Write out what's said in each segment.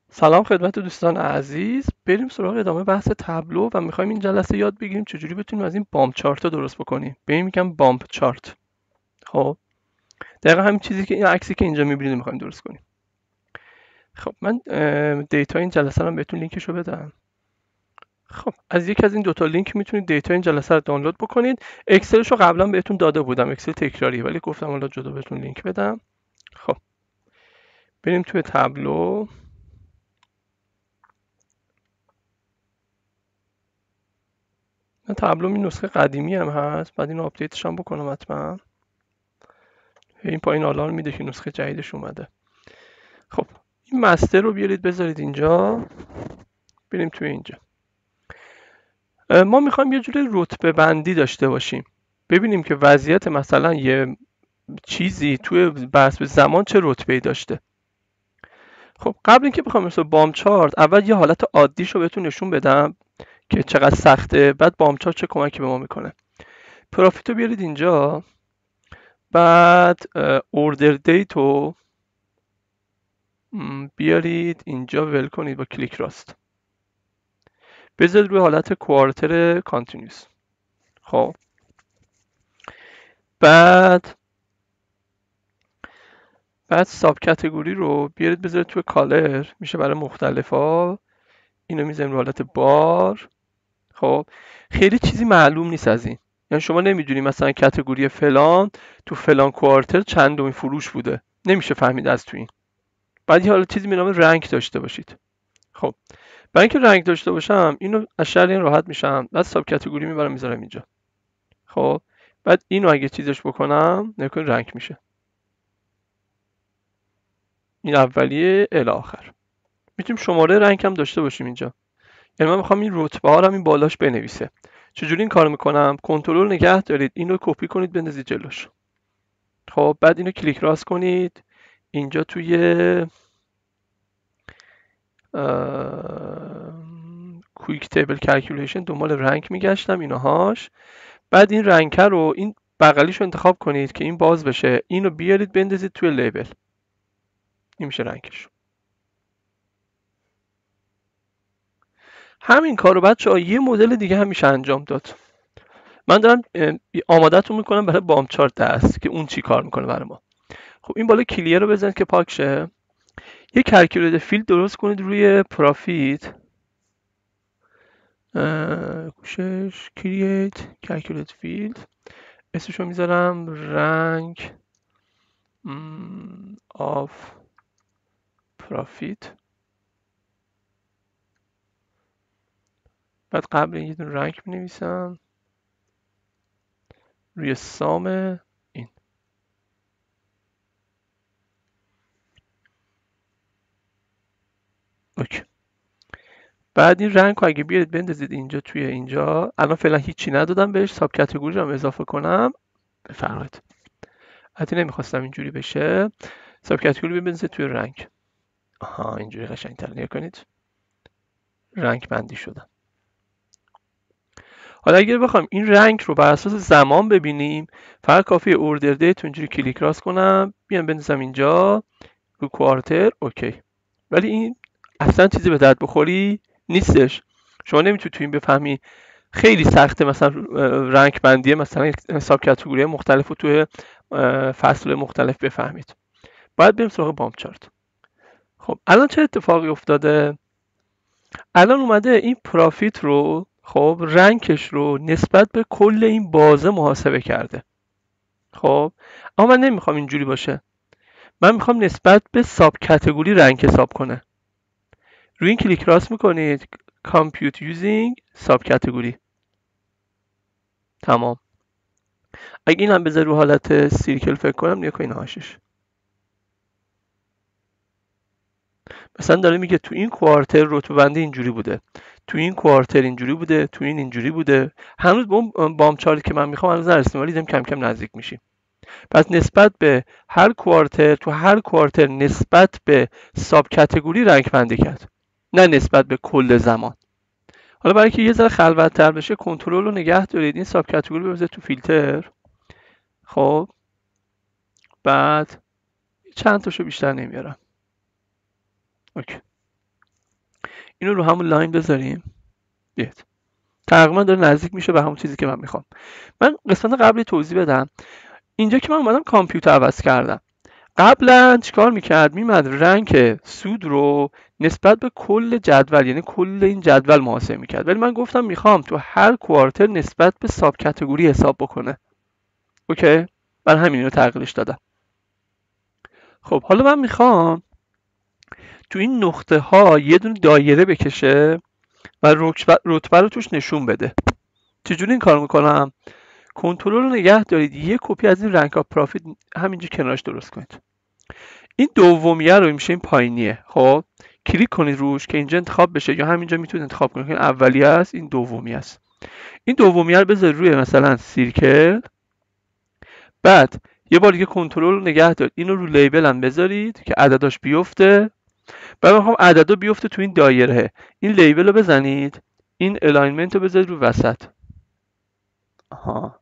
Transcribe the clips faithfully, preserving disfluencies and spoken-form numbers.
سلام خدمت دوستان عزیز. بریم سراغ ادامه بحث تابلو و میخوایم این جلسه یاد بگیریم چجوری بتونیم از این بامپ چارت درست بکنیم. به این میگم بامپ چارت. خب دقیقا همین چیزی که این عکسی که اینجا میبینید میخوایم درست کنیم. خب من دیتا این جلسه رو بهتون لینکشو بدم. خب از یک از این دوتا لینک میتونید دیتا این جلسه رو دانلود بکنید. اکسلش رو قبلا بهتون داده بودم، اکسل تکراریه ولی گفتم حالا جدا بهتون لینک بدم. خب بریم توی تابلو. من تابلو این نسخه قدیمی هم هست، بعد اینو آپدیتش هم بکنم حتما. این پایین آلارم میده که نسخه جدیدش اومده. خب این مستر رو بیارید بذارید اینجا. بریم توی اینجا. ما میخوایم یه جوری رتبه بندی داشته باشیم، ببینیم که وضعیت مثلا یه چیزی توی بحث به زمان چه رتبه‌ای داشته. خب قبل اینکه بخوام مثلا بام چارت، اول یه حالت عادیش رو بهتون نشون بدم که چقدر سخته، بعد بام چارت چه کمکی به ما میکنه. پروفیت رو بیارید اینجا، بعد اوردر دیت رو بیارید اینجا، ول کنید با کلیک راست، بذارید روی حالت کوارتر کانتینیوس. خب بعد بعد ساب کاتگوری رو بیارید بذارید توی کالر، میشه برای مختلفا. اینو میذاریم روی حالت بار. خب خیلی چیزی معلوم نیست از این، یعنی شما نمیدونی مثلا کاتگوری فلان تو فلان کوارتر چندمین فروش بوده، نمیشه فهمید از تو این. بعد یه حالا چیزی به نام رنک داشته باشید. خب برای اینکه رنگ داشته باشم اینو از شر این راحت میشم، بعد ساب کاتگوری میبرم میذارم اینجا. خب بعد اینو اگه چیزش بکنم نکن رنگ میشه، این اولیه الی آخر. میتونیم شماره رنگ هم داشته باشیم اینجا، یعنی من میخوام این رتبه ها رو این بالاش بنویسه. چجوری این کارو میکنم؟ کنترل نگه دارید، اینو کپی کنید بندازید جلوش. خب بعد اینو کلیک راست کنید اینجا توی کویک تیبل کلکیولیشن دنبال رنگ میگشتم اینهاش. بعد این رنگ رو این بغلیش رو انتخاب کنید که این باز بشه، اینو بیارید بندازید توی لیبل، این میشه رنگش. همین کارو بچه‌ها یه مدل دیگه هم میشه انجام داد. من دارم آمادهتون میکنم برای بام چارت دست که اون چی کار میکنه برای ما. خب این بالا کلیه رو بزنید که پاک شه. یه کلکیولیت فیلد درست کنید روی پروفیت. کوشش کرییت کلکیولیت فیلد، اسمشو میذارم رنگ آف پروفیت. بعد قبل این یه دونه رنگ می نویسم روی سام این. اوکی. بعد این رنگ رو اگه بیارید بندازید اینجا توی اینجا، الان فعلا هیچی ندادم بهش، ساب کاتگوری رو هم اضافه کنم. بفرمایید. حتی نمیخواستم اینجوری بشه. ساب کاتگوری بندازید توی رنگ. آها اینجوری قشنگ‌تر نگاه کنید، رنگ بندی شدن. حالا اگر بخوام این رنگ رو بر اساس زمان ببینیم، فقط کافیه اوردر دیت اینجوری کلیک راست کنم، بیام بندازم اینجا رو کوارتر. اوکی. ولی این اصلا چیزی به درد بخوری نیستش، شما نمیتونید تو این بفهمی. خیلی سخته مثلا رنگ بندیه مثلا ساب کاتگوری مختلف رو توی فصل مختلف بفهمید. باید بریم سراغ بام چارت. خب الان چه اتفاقی افتاده؟ الان اومده این پروفیت رو، خب رنگش رو نسبت به کل این بازه محاسبه کرده. خب اما من نمیخوام اینجوری باشه، من میخوام نسبت به ساب کاتگوری رنگ حساب کنه. روی این کلیک راست میکنید، Compute using sub category. تمام. اگه این هم بذار رو حالت سیرکل فکر کنم، نیا این هاشش مثلا داره میگه تو این کوارتر رتبه بندی اینجوری بوده، تو این کوارتر اینجوری بوده، تو این اینجوری بوده. هنوز به اون بام چارتی که من میخوام هنوز نرسیدیم، ولی داریم کم کم نزدیک میشیم. پس نسبت به هر کوارتر، تو هر کوارتر نسبت به ساب کاتگوری رنگ بندی کرد، نه نسبت به کل زمان. حالا برای اینکه یه ذره خلوت‌تر بشه، کنترل رو نگه دارید، این ساب کاتگوری رو بذارید تو فیلتر. خب بعد چند تاشو بیشتر نمیارم. اوکی. اینو رو همون لاین بذاریم. بیاد تقریبا داره نزدیک میشه به همون چیزی که من میخوام. من قسمت قبلی توضیح بدم. اینجا که من اومدم کامپیوتر عوض کردم. قبلا چیکار میکرد؟ میمد رنگ سود رو نسبت به کل جدول، یعنی کل این جدول محاسبه میکرد، ولی من گفتم میخوام تو هر کوارتر نسبت به ساب کاتگوری حساب بکنه. اوکی، برای همین رو تغییرش دادم. خب حالا من میخوام تو این نقطه ها یه دونه دایره بکشه و رتبه رو توش نشون بده. چجوری این کار میکنم؟ کنترل رو نگه دارید، یه کپی از این رنک اپ پرافیت همینجا کنارش درست کنید. این دومیه رو میشه این پایینیه. خب کلیک کنید روش که اینجا انتخاب بشه، یا همینجا میتونید انتخاب کنید. این اولیه است، این دومیه است. این دومیه رو بذارید روی مثلا سیرکل. بعد یه بار دیگه کنترل رو نگه دارید، اینو رو لیبل هم بذارید که عدداش بیفته. بعد میخوام عددا بیفته تو این دایره. این لیبل رو بزنید، این الاینمنت رو بذارید رو وسط. آها.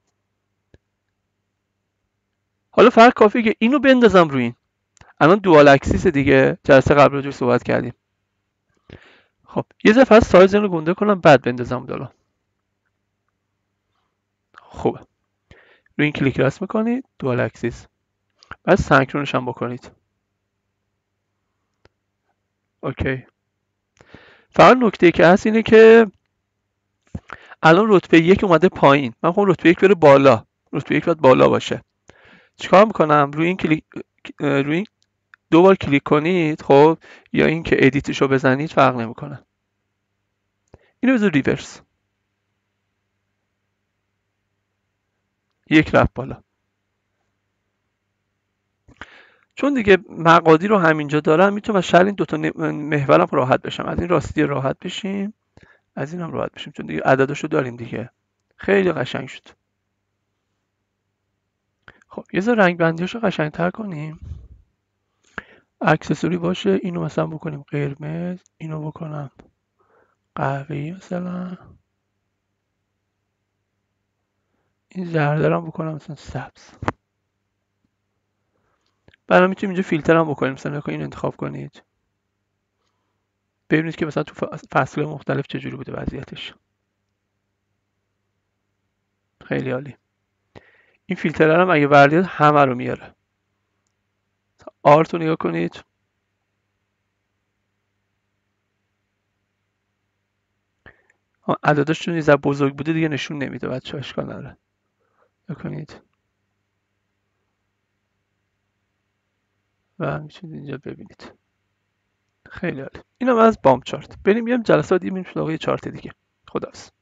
حالا فقط کافیه که اینو بندازم روی این. الان دوال اکسیس دیگه، جلسه قبل راجعش صحبت کردیم. خب یه ذره فقط سایز رو گنده کنم بعد بندازم بالا. خوبه. روی این کلیک راست میکنید، دوال اکسیس. بعد سنکرونش هم بکنید. اوکی. فقط نکته که هست اینه که الان رتبه یک اومده پایین. من خواهم رتبه یک بره بالا. رتبه یک باید بالا باشه. چیکار میکنم؟ روی این کلیک روی این دو بار کلیک کنید، خب، یا اینکه ادیتشو بزنید فرق نمیکنه. اینو بذار ریورس. یک رفت بالا. چون دیگه مقادیر رو همینجا دارم، میتونم از شر این دوتا محورم راحت بشم. از این راستی راحت بشیم، از این هم راحت بشیم، چون دیگه عدداشو داریم دیگه. خیلی قشنگ شد. خب یه ذره رنگ بندیاشو قشنگتر کنیم. اکسسوری باشه، اینو مثلا بکنیم قرمز، اینو بکنم قهوه‌ای مثلا، این زرد رو بکنم مثلا سبز. بعد میتونیم اینجا فیلتر هم بکنیم، مثلا این انتخاب کنید، ببینید که مثلا تو فصل مختلف چجوری بوده وضعیتش. خیلی عالی. این فیلتر هم اگه بردید همه رو میاره. آرت رو نگاه کنید. عدداش چون یه ذره بزرگ بوده دیگه نشون نمیده، بچه‌ها اشکال نداره. بکنید و میتونید اینجا ببینید. خیلی عالی. اینم از بام چارت. بریم یه جلسات دیگه میریم سراغ چارت دیگه. خداحافظ.